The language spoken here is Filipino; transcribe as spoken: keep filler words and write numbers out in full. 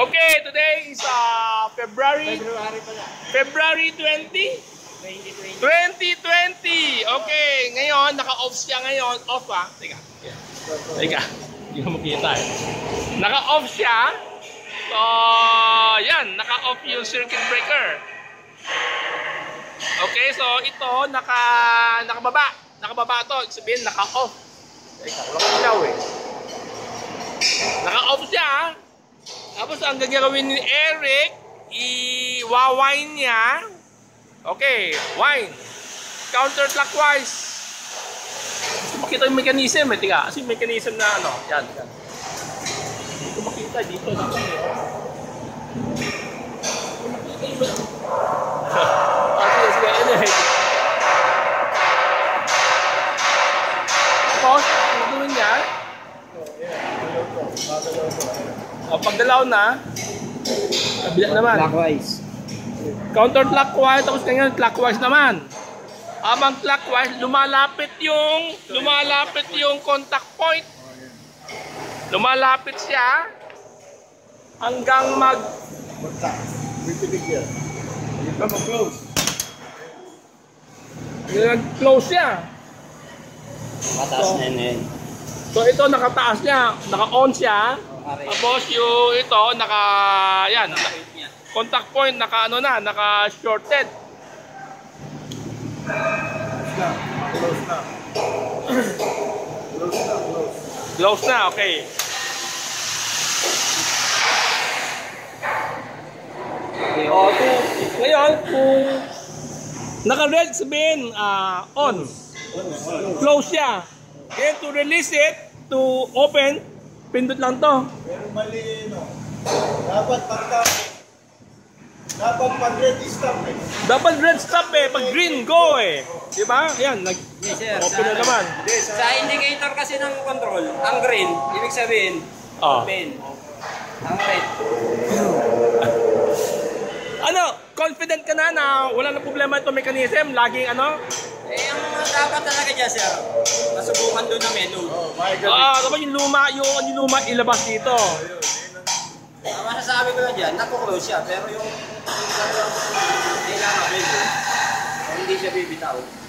Okay, today is uh, February February pala. February twentieth, twenty twenty. Okay, ngayon naka-off siya ngayon. Off ah. Teka. Teka. Hindi mo makita eh. Naka-off siya. So, yan, naka-off yung circuit breaker. Okay, so ito naka nakababa. Nakababa to, ibig sabihin naka-off. Teka, wala ko ilaw eh. Naka-off siya. Tapos ang gagawin ni Eric, i-wine niya. Okay, wine. Counterclockwise. Gusto makita yung mechanism eh. Tika, kasi yung mechanism na ano. Yan, yan. Gusto makita dito. Dito makita yung ah, sige, sige. Anyway. Tapos, ang gagawin niya. O, pagdalaw na, kabila naman. Clockwise. Counterclockwise, tapos ganyan, clockwise naman. Habang clockwise, lumalapit yung, lumalapit yung contact point. Lumalapit siya hanggang mag... Close. Nag-close siya. Mataas na yun. So ito nakataas niya, naka-on siya. Tapos yung ito naka yan, contact point naka ano na, naka shorted. Close na. Close na, close. Close na, okay. O, kung, ngayon, kung naka-red sabihin, uh, on. Close siya. Then to release it, to open, pindot lang to. Pero mali, no? Dapat pagka... Dapat pag red stop eh. Dapat red stop eh, pag green go eh. Diba? Yan, Yes, sir. nag-open na naman. Sa indicator kasi ng control, ang green, ibig sabihin, Ah. open. Ang red. Ano, confident ka na na wala na problema itong mechanism? Laging ano? Eh, ang dapat talaga dyan, sir, masubukan doon ng menu. Oh, my God. Ah, dapat yung luma, yung, yung luma ilabas dito. Ang masasabi ko na dyan, naku-close siya, pero yung kailangan menu, hindi siya bibitaw.